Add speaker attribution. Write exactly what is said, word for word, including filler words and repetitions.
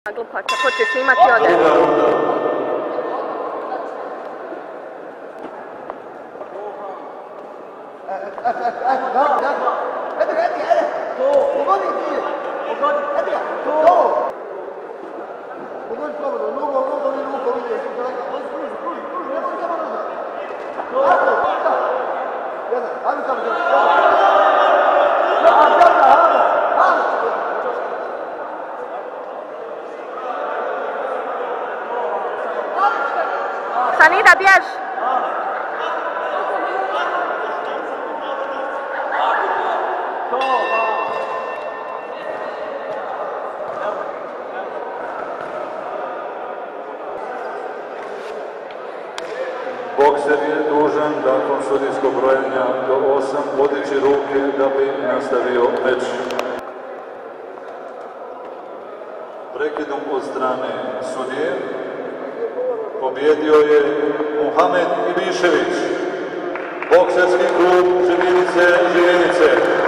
Speaker 1: Glupaca, hoće snimati ode. Sanida, bjež!
Speaker 2: Bokser je dužan nakon sudijskog brojenja do osam podići ruke da bi nastavio meč. Prekidom od strane sudije pobjedio je Muhamed Ibišević, bokserski klub Živinice, Živinice.